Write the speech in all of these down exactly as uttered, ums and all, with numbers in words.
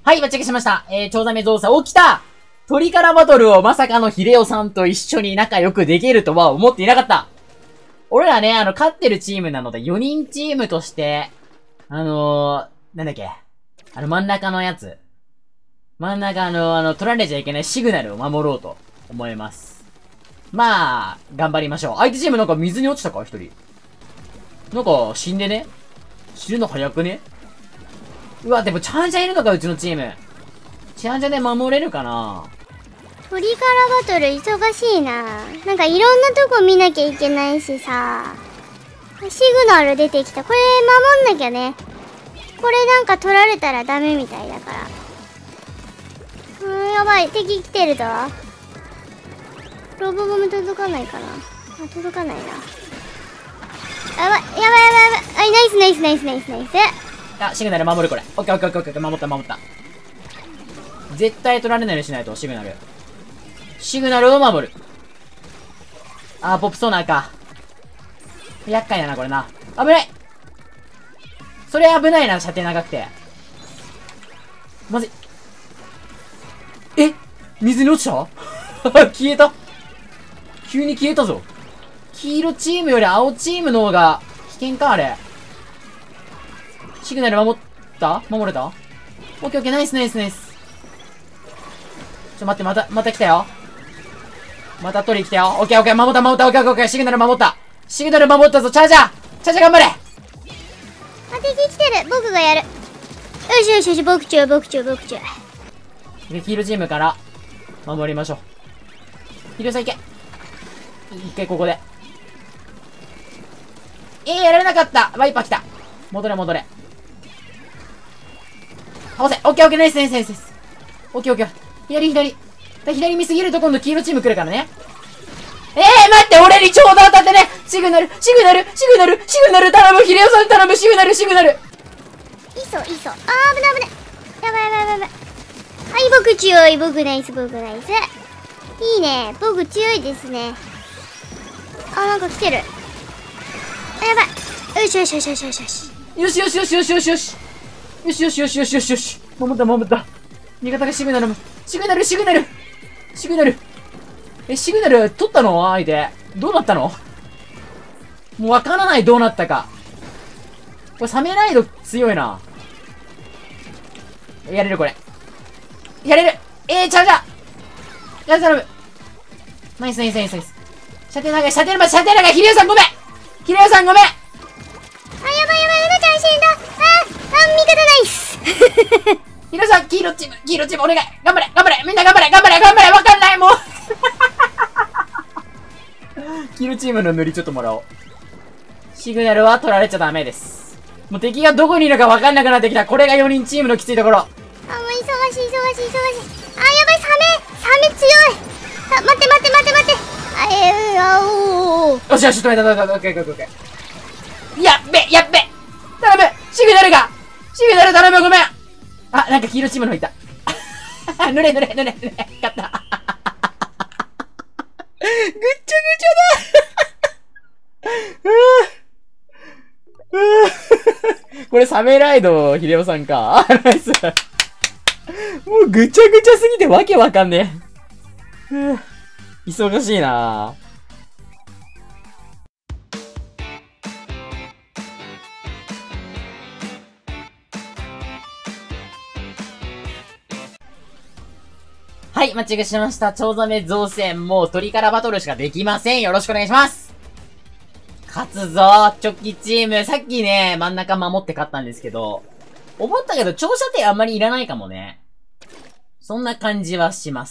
はい、バッチェックしました。えー、チョウザメゾウサ、起きた鳥からバトルをまさかのヒレオさんと一緒に仲良くできるとは思っていなかった。俺らね、あの、勝ってるチームなので、よにんチームとして、あのー、なんだっけ。あの、真ん中のやつ。真ん中の、あの、取られちゃいけないシグナルを守ろうと思います。まあ、頑張りましょう。相手チームなんか水に落ちたか一人。なんか、死んでね。死ぬの早くね。うわ、でも、チャンジャいるのか、うちのチーム。チャンジャで守れるかな。 鳥からバトル忙しいな。なんかいろんなとこ見なきゃいけないしさ。シグナル出てきた。これ守んなきゃね。これなんか取られたらダメみたいだから。うーん、やばい。敵来てるぞ。ロボボム届かないかな。あ、届かないな。やばい、やばいやばいやばい。あ、ナイスナイスナイスナイスナイス。 あ、シグナル守るこれ。オッケーオッケーオッケーオッケー。守った守った。絶対取られないようにしないと、シグナル。シグナルを守る。あー、ポップソーナーか。厄介だな、これな。危ない！それ危ないな、射程長くて。まずい。え？水に落ちた消えた？急に消えたぞ。黄色チームより青チームの方が危険か、あれ。シグナル守った守れた？オッケーオッケー、ナイスナイスナイス。ちょ、待って、また、また来たよ。また取り来たよ。オッケーオッケー、守った、守った、オッケーオッケー、シグナル守った。シグナル守ったぞ、チャージャーチャージャー頑張れ。 あ、敵来てる。僕がやる。よしよしよし、僕中、僕中、僕中。 で、黄色チームから守りましょう。黄色さん行け。一回ここで。えー、やられなかった。ワイパー来た。戻れ戻れ。倒せ。オッケーオッケー、ナイスナイスナイスナイス。オッケーオッケー。左左。左見すぎると今度黄色チーム来るからね。えー、待って、俺にちょうど当たってね。シグナル、シグナル、シグナル、シグナル、頼む、ヒレオさん頼む、シグナル、シグナル。 いそ、いそ。あー、危ない危ない。やばいやばいやばい。はい、僕強い、僕ナイス、僕ナイス。いいね、僕強いですね。あ、なんか来てる。あ、やばい。よしよしよしよしよしよし。 よしよしよしよしよしよし。よしよしよしよしよしよし。守った守った。味方がシグナル、シグナル、シグナル、シグナル。え、シグナル取ったの相手。どうなったの？もうわからない、どうなったか。これサメライド強いな。やれるこれ。やれる。えー、チャージャーやる頼む。ナイスナイスナイスナイス。射程長い、射程長い、射程長い。ヒレオさんごめんヒレオさんごめん。 あ、やばいやばい、うなちゃん死んだ。あ、あ、味方ナイス。 ヒレオさん、黄色チーム、黄色チームお願い。頑張れ、頑張れ、みんな頑張れ、頑張れ、頑張れ、わかんない、もう。黄色チームの塗りちょっともらおう。シグナルは取られちゃダメです。もう敵がどこにいるかわかんなくなってきた。これがよにんチームのきついところ。 あ、もう忙しい、忙しい、忙しい。あ、やばい、サメ、サメ強い。あ、待って、待って、待って、待って。あ、えー、あおー。 よしよし、ちょっと待って、待って、待って、待って、待って。やっべ、やっべ。頼む、シグナルが。シグナル頼む、ごめん。あ、なんか黄色チームの方いた。ぬれぬれぬれぬれ。勝った。ぐっちゃぐちゃだ。これサメライド、ヒデオさんか。あ、ナイス。もうぐちゃぐちゃすぎてわけわかんねえ。忙しいなぁ。はい、マッチングしました。チョウザメ造船、もう鳥からバトルしかできません。よろしくお願いします。勝つぞー、チョキチーム。さっきね、真ん中守って勝ったんですけど、思ったけど、長射程あんまりいらないかもね。そんな感じはします。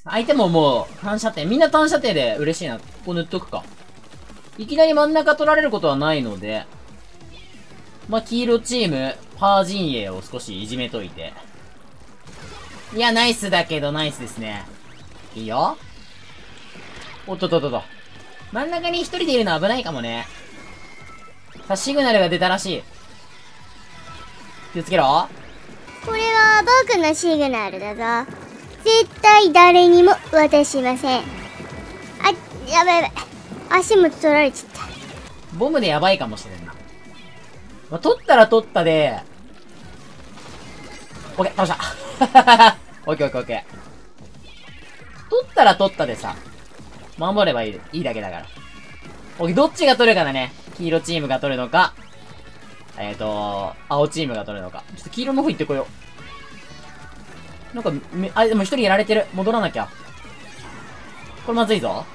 相手ももう、単射程、みんな単射程で嬉しいな。ここ塗っとくか。いきなり真ん中取られることはないので、まあ、黄色チーム、パー陣営を少しいじめといて。いや、ナイスだけど、ナイスですね。いいよ。おっとっとっとっと。真ん中に一人でいるのは危ないかもね。さあ、シグナルが出たらしい。気をつけろ。 これは僕のシグナルだぞ。絶対誰にも渡しません。あ、やばいやばい。足も取られちゃった。 ボムでやばいかもしれんな。まあ、取ったら取ったで、オッケー、倒した。 オッケーオッケーオッケー。取ったら取ったでさ、守ればいい、いいだけだから。オッケー、どっちが取るかだね。黄色チームが取るのか、えーと、青チームが取るのか。ちょっと黄色の方行ってこよう。なんか、め、あ、でも一人やられてる。戻らなきゃ。これまずいぞ。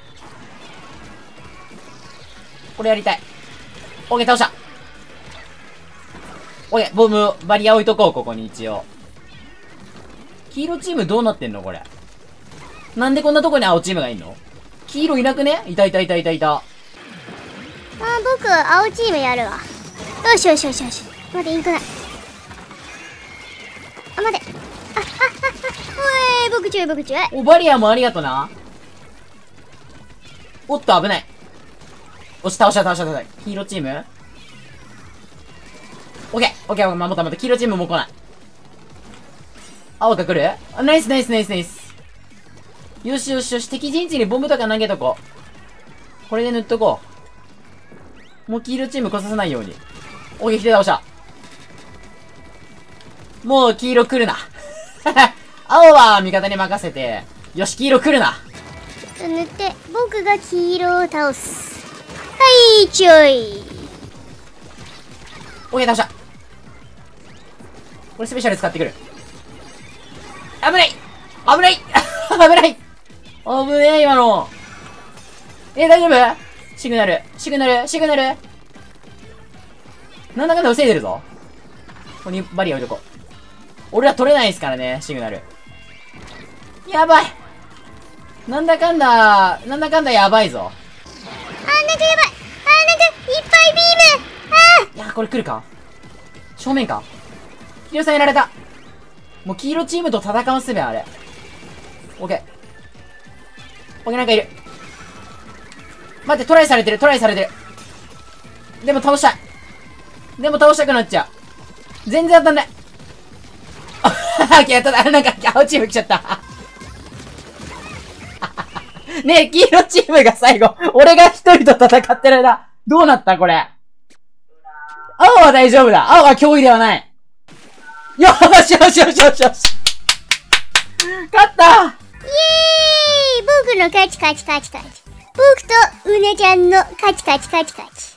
これやりたい。オッケー、倒した。オッケー、ボム、バリア置いとこう、ここに一応。黄色チームどうなってんのこれ。なんでこんなとこに青チームがいんの？黄色いなくね？いたいたいたいたいた。 あ、僕、青チームやるわ。よしよしよしよし。待って、インクない。あ、待って。あ、あ、あ、あ、おい、僕注意、僕注意。 お、バリアもありがとな。おっと、危ない。おし、倒した、倒した、倒した。黄色チームオッケー、オッケー、守った守った。黄色チームもう来ない。青が来る？あ、ナイスナイスナイスナイス。よしよしよし、敵陣地にボムとか投げとこう。これで塗っとこう。もう黄色チーム来させないように。オッケー、来て倒した。もう黄色来るな。青は味方に任せて。よし、黄色来るな。 塗って、僕が黄色を倒す。はい、ちょい。 オッケー、倒した。これスペシャル使ってくる。危ない危ない危ない危ねえ、今の。え、大丈夫？シグナル。シグナル。シグナル。なんだかんだ防いでるぞ。ここにバリア置いとこう。俺ら取れないですからね、シグナル。やばい。なんだかんだ、なんだかんだやばいぞ。 あ、なんかやばい。あ、なんかいっぱいビーム。あいや、これ来るか？正面か？黄色さんやられた。もう黄色チームと戦わせべ、あれ。オッケー。オッケー、なんかいる。待って、トライされてる、トライされてる。でも倒したい。でも倒したくなっちゃう。全然当たんない。あ、やっただ、なんか、青チーム来ちゃった。ねえ、黄色チームが最後、俺が一人と戦ってる間、どうなったこれ。青は大丈夫だ。青は脅威ではない。よーしよしよしよしよし。勝った。 イエーイ、僕の勝ち勝ち勝ち勝ち。僕とうねちゃんの勝ち勝ち勝ち勝ち。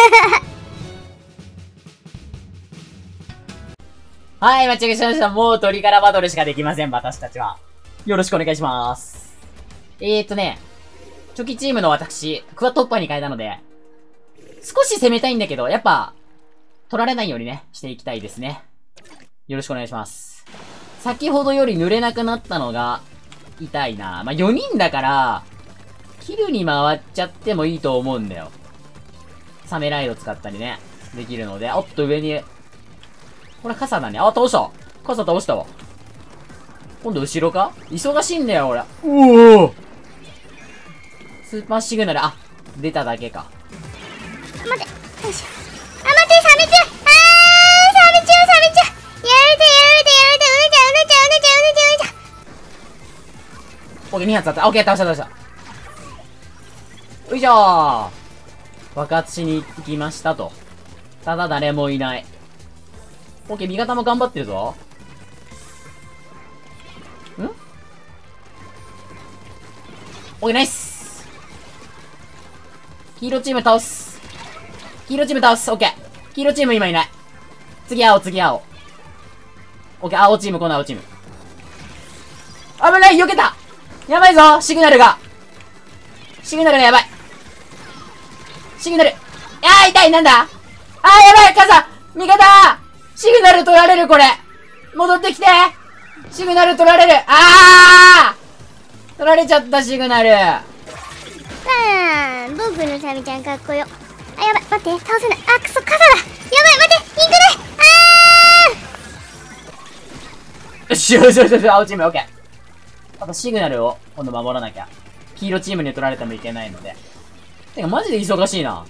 はい、間違えしました。もう鳥からバトルしかできません、私たちは。よろしくお願いします。えーとね、チョキチームの私、クワトッパーに変えたので、少し攻めたいんだけど、やっぱ、取られないようにね、していきたいですね。よろしくお願いします。先ほどより濡れなくなったのが、痛いな。まあ、よにんだから、キルに回っちゃってもいいと思うんだよ。サメライド使ったりね、できるので、おっと上に、これ傘だね。あ、倒した傘倒したわ。今度後ろか？忙しいんだよ、俺。おおスーパーシグナル、あ、出ただけか。 待って、よいしょ。あ、待って、サメちゃん。あー、サメちゃん、サメちゃん、サメちゃん。やられた、やられた、やられた、うねちゃん、うねちゃん、うねちゃん、うねちゃん、うねちゃん、うねちゃん。 オッケー、に発あった。オッケー、倒した、倒した。よいしょー。爆発しに行きましたと。ただ誰もいない。オッケー、味方も頑張ってるぞ。ん？オッケー、ナイス。黄色チーム倒す。黄色チーム倒す。オッケー。黄色チーム今いない。次青、次青。オッケー、青チーム、今度青チーム。危ない、避けた。やばいぞ、シグナルが。シグナルがやばい。シグナル。あー、痛い、なんだ。あー、やばい、傘味方シグナル取られる、これ。戻ってきて。シグナル取られる。あー取られちゃった、シグナル。 あー、僕のサメちゃんかっこよ。あ、やばい、待って、倒せない。あ、くそ、傘だ。やばい、待って、インクない。あよしよしよしよし、青チーム、オッケー。あとシグナルを今度守らなきゃ。黄色チームに取られてもいけないので。てか、マジで忙しいな。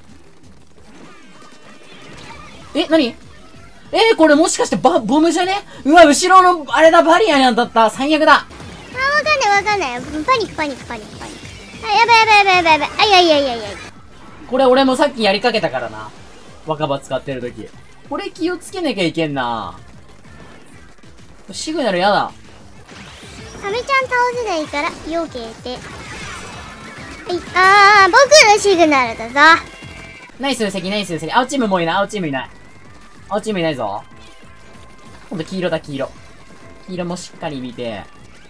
え、なにえー、これもしかしてバ、ボムじゃね？うわ、後ろの、あれだ、バリアに当たった。最悪だ。 あ、わかんないわかんない。パニックパニックパニックパニック。あ、やばいやばいやばいやばいやばい。あいやいやいやいや。 これ俺もさっきやりかけたからな。若葉使ってる時。これ気をつけなきゃいけんな。 シグナルやだ。 サメちゃん倒せないから、避けて。はい、あー、僕のシグナルだぞ。 ナイス石、ナイス石。青チームもういない、青チームいない。青チームいないぞ。今度黄色だ、黄色。黄色もしっかり見て。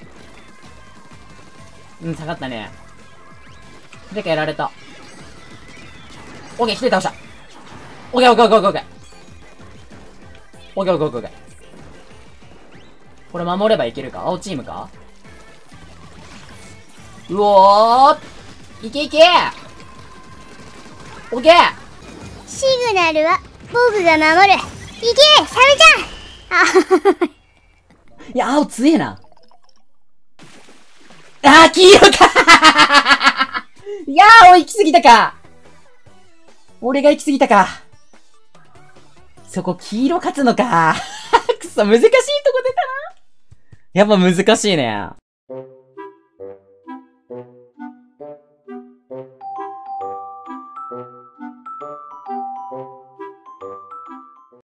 うん、下がったね。でかやられた。オッケー、一人倒した。オッケー、オッケー、オッケー、オッケー。オッケー、オッケー、オッケー、オッケー。これ守ればいけるか？青チームか？うおーいけいけオッケー。 シグナルは僕が守る。いけサメちゃん。あいや、青強えな。あー、黄色かいやー、おい、行き過ぎたか。俺が行き過ぎたか。そこ、黄色勝つのか。くそ、難しいとこ出たな。やっぱ難しいね。